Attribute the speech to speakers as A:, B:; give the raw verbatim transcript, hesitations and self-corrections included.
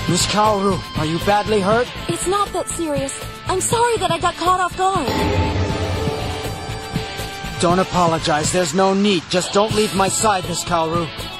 A: Miss Kaoru, are you badly hurt?
B: It's not that serious. I'm sorry that I got caught off guard.
A: Don't apologize. There's no need. Just don't leave my side, Miss Kaoru.